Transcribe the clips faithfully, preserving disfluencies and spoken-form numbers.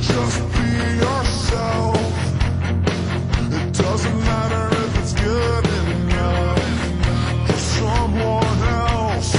Just be yourself. It doesn't matter if it's good enough for someone else.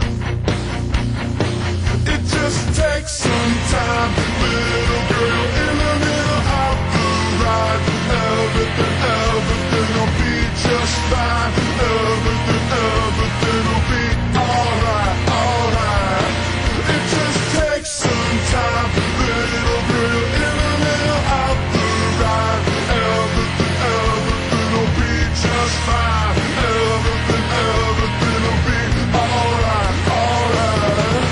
It just takes some time, little girl, in the middle of the ride. Everything, everything will be just fine. Everything, everything will be alright, alright. It just takes some time, little girl, in the middle of the ride. Everything, everything will be just fine. Everything, everything will be alright, alright.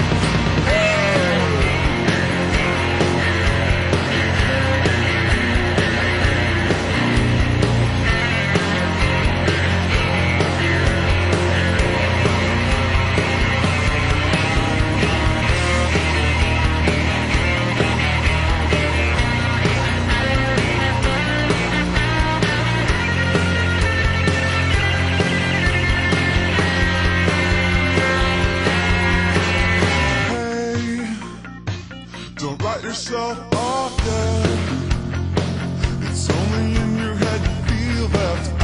Don't write yourself off yet. It's only in your head you feel left